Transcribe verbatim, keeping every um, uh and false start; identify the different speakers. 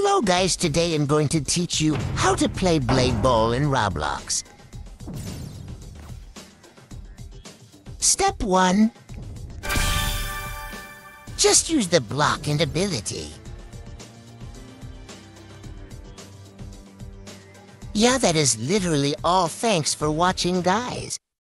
Speaker 1: Hello guys, today I'm going to teach you how to play blade ball in Roblox. Step one. Just use the block and ability. Yeah, that is literally all. Thanks for watching, guys.